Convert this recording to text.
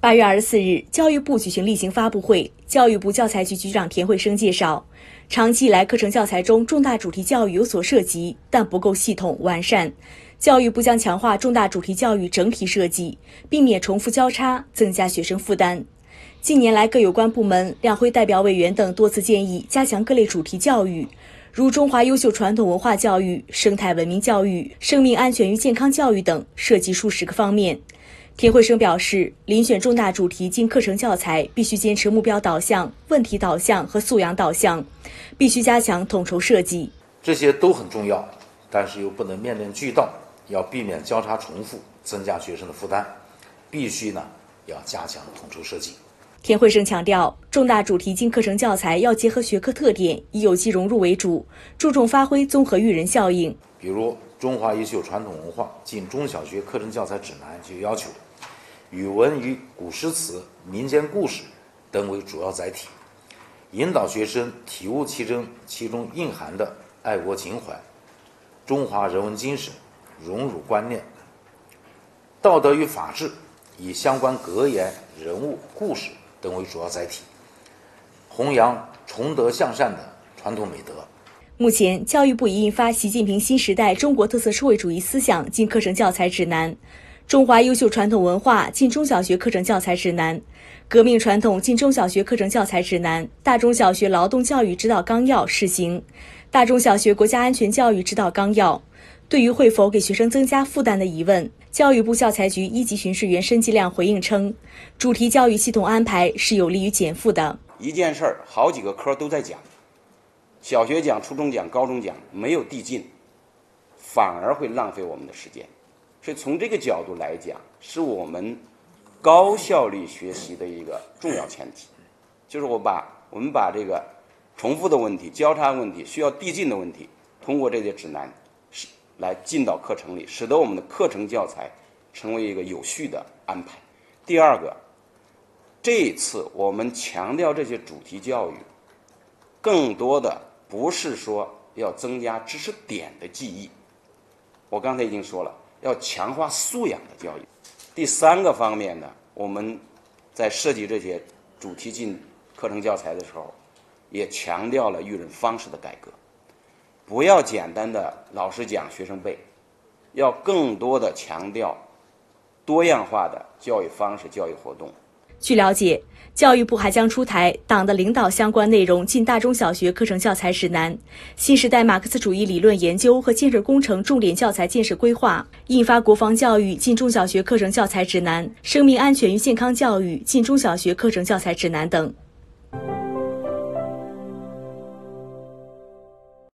8月24日，教育部举行例行发布会，教育部教材局局长田惠生介绍，长期以来课程教材中重大主题教育有所涉及，但不够系统完善。教育部将强化重大主题教育整体设计，避免重复交叉，增加学生负担。近年来，各有关部门、两会代表委员等多次建议加强各类主题教育，如中华优秀传统文化教育、生态文明教育、生命安全与健康教育等，涉及数十个方面。田惠生表示，遴选重大主题进课程教材必须坚持目标导向、问题导向和素养导向，必须加强统筹设计。 这些都很重要，但是又不能面面俱到，要避免交叉重复，增加学生的负担。必须要加强统筹设计。 田惠生强调，重大主题进课程教材要结合学科特点，以有机融入为主，注重发挥综合育人效应。 比如中华优秀传统文化进中小学课程教材指南就要求语文与古诗词、民间故事等为主要载体，引导学生体悟其中蕴含的爱国情怀、中华人文精神，融入观念。道德与法治以相关格言、人物、故事等为主要载体，弘扬崇德向善的传统美德。 目前，教育部已印发《习近平新时代中国特色社会主义思想进课程教材指南》，中华优秀传统文化进中小学课程教材指南、革命传统进中小学课程教材指南、大中小学劳动教育指导纲要试行、大中小学国家安全教育指导纲要。对于会否给学生增加负担的疑问，教育部教材局一级巡视员申继亮回应称，主题教育系统安排是有利于减负的。 一件事儿，好几个科都在讲，小学讲、初中讲、高中讲，没有递进，反而会浪费我们的时间。所以从这个角度来讲，是我们高效率学习的一个重要前提，就是我们把这个重复的问题、交叉问题、需要递进的问题，通过这些指南来进到课程里，使得我们的课程教材成为一个有序的安排。第二个，这一次我们强调这些主题教育，更多的不是说要增加知识点的记忆，我刚才已经说了，要强化素养的教育。第三个方面呢，我们在设计这些主题进课程教材的时候，也强调了育人方式的改革，不要简单的老师讲学生背，要更多的强调多样化的教育方式、教育活动。 据了解，教育部还将出台党的领导相关内容进大中小学课程教材指南、新时代马克思主义理论研究和建设工程重点教材建设规划，印发国防教育进中小学课程教材指南、生命安全与健康教育进中小学课程教材指南等。